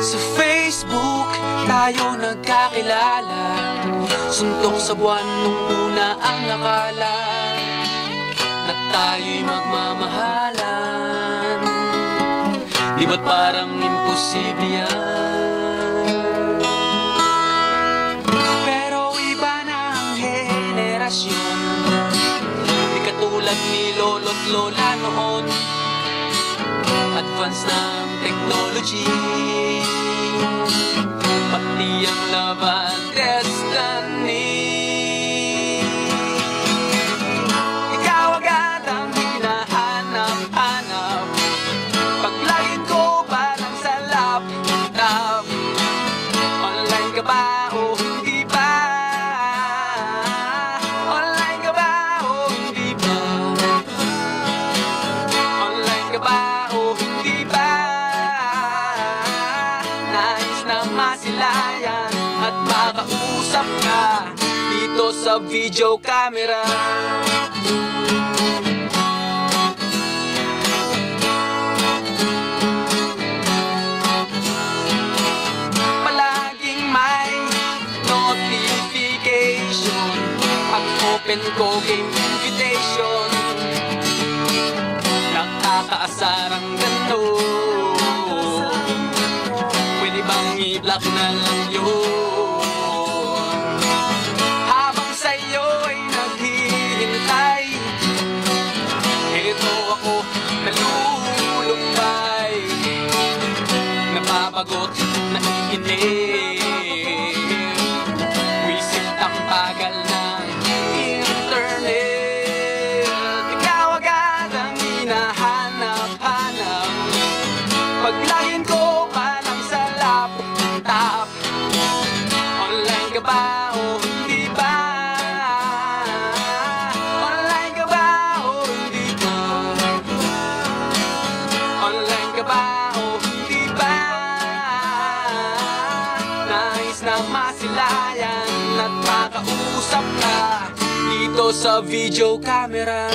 Sa Facebook tayo nagkakilala, suntok sa buwan nung una ang akala na tayo'y magmamahalan. Di ba't parang imposible yan? Pero iba na ang henerasyon, di katulad ni lolo't lola noon. Advance ng technology, pati ang love and destiny. Ikaw agad ang hinahanap-hanap, paglagin ko parang sa laptop. Online ka ba o hindi ba? Online ka ba o hindi ba? Online ka ba o hindi ba? Nais na masilayan at makausap ka dito sa video camera. Palaging may notification, pag-open ko game invitation. Nakakaasar ang gano'n, pwede bang i-block na lang yun? Habang sa'yo'y naghihintay, eto ako nalulumbay, napapagot, naiinip, wisit ang bagal ng internet. Ikaw agad ang hinahanap-hanap, paglagin ko parang sa laptop. Online ka ba o hindi ba? Online ka ba o hindi ba? Online ka ba o hindi ba? Nais na masilayan at makausap ka dito sa video camera.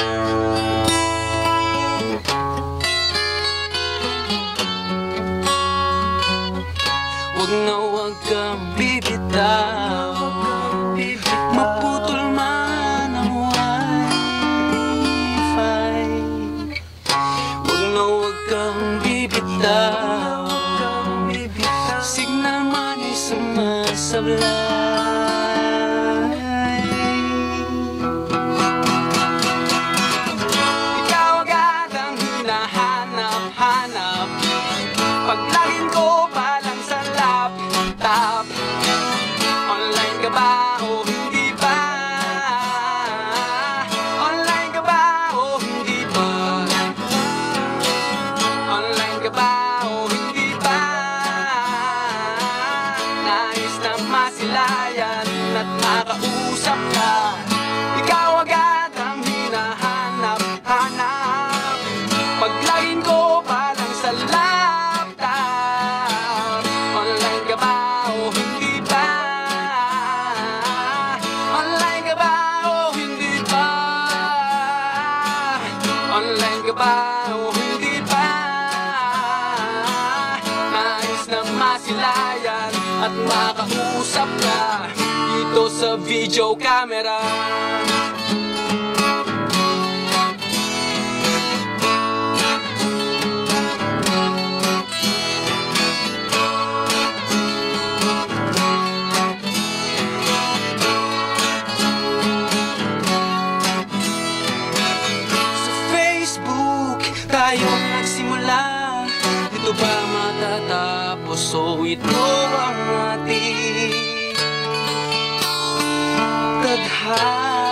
Huwag na huwag kang bibitaw, maputol man ang wifi. Huwag na huwag kang bibitaw, signal man ay sumasablay. Ikaw agad ang hinahanap-hanap, paglagin ko palang sa laptop. Online ka ba o hindi ba? Online ka ba o hindi ba? Online ka ba o hindi ba? Nais na masilayan at makausap ka. Ikaw agad ang hinahanap-hanap, paglagin ko palang sa laptop. Online ka ba o hindi ba? Online ka ba o hindi ba? Online ka ba o hindi ba? Nais na masilayan at makausap ka dito sa video camera. Tayo nagsimula, ito ba matatapos o ito ang ating tadhana?